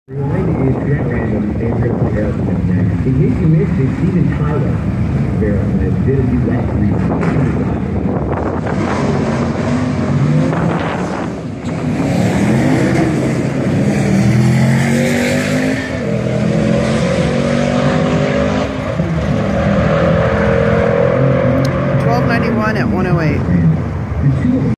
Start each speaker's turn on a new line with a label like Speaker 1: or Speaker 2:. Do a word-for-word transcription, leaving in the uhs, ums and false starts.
Speaker 1: Rewind is Jet Random and Critical Aerosmith next. In case you missed it, Steven Tyler of Aerosmith did a duet
Speaker 2: twelve ninety-one at one oh eight.